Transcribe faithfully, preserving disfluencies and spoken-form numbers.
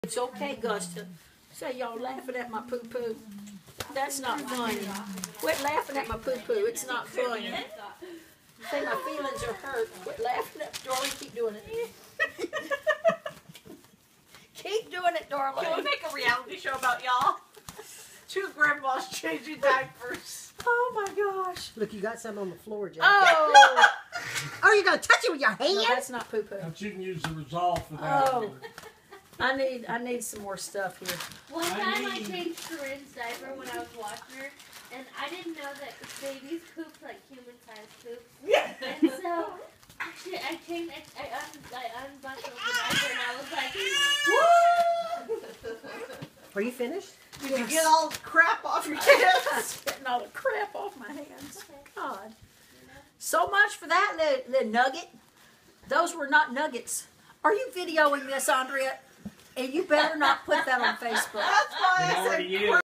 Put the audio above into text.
It's okay, Gus, to say y'all laughing at my poo-poo. That's not funny. Quit laughing at my poo-poo. It's not funny. Say my feelings are hurt. Quit laughing at Darlene. Keep doing it. Keep doing it, Darlene. Can we make a reality show about y'all? Two grandmas changing diapers. Oh my gosh. Look, you got some on the floor, Jack. Oh. Oh, you're going to touch it with your hand? No, that's not poo-poo. But you can use the resolve for that. Oh. I need I need some more stuff here. One I time I need- changed Corinne's diaper when I was watching her, and I didn't know that babies poop like human-sized poop. And so actually, I changed, I, I, un, I unbuckled the diaper, and I was like, woo! Are you finished? Did you get all the crap off your hands? Getting all the crap off my hands. God. So much for that little, little nugget. Those were not nuggets. Are you videoing this, Andrea? And you better not put that on Facebook. That's why It I already said is.